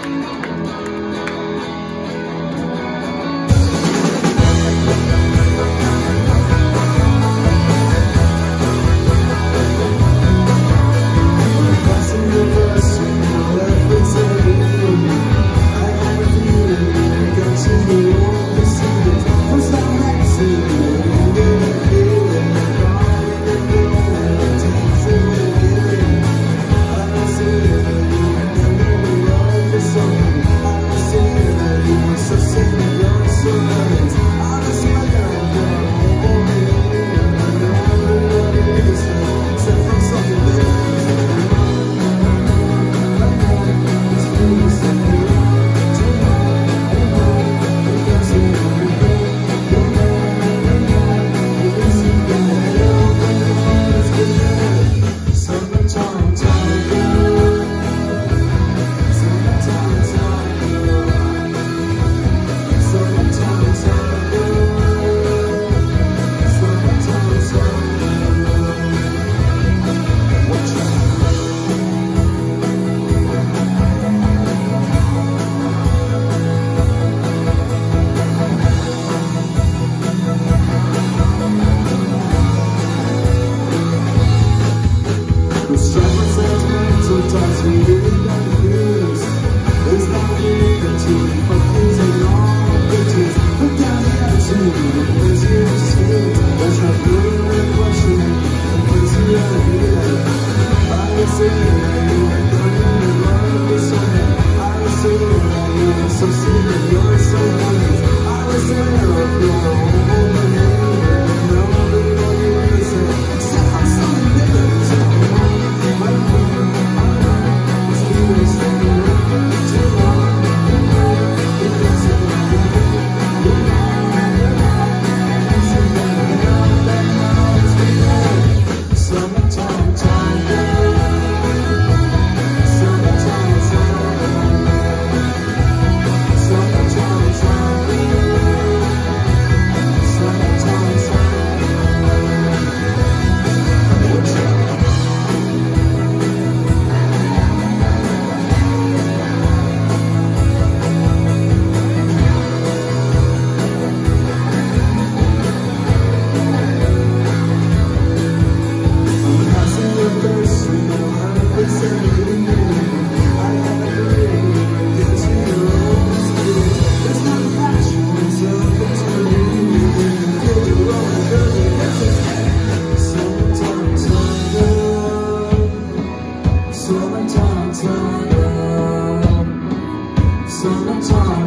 Sometimes we really got to use. There's not a need to but things ain't all bitches. Put down the attitude, there's here to see. There's no good reflection, and puts you out here. I was saying that you were done in love with someone. I was saying that you were so serious, you're so honest. I was there of your own behavior. Nobody wanted to say, I'm something different. Summertime.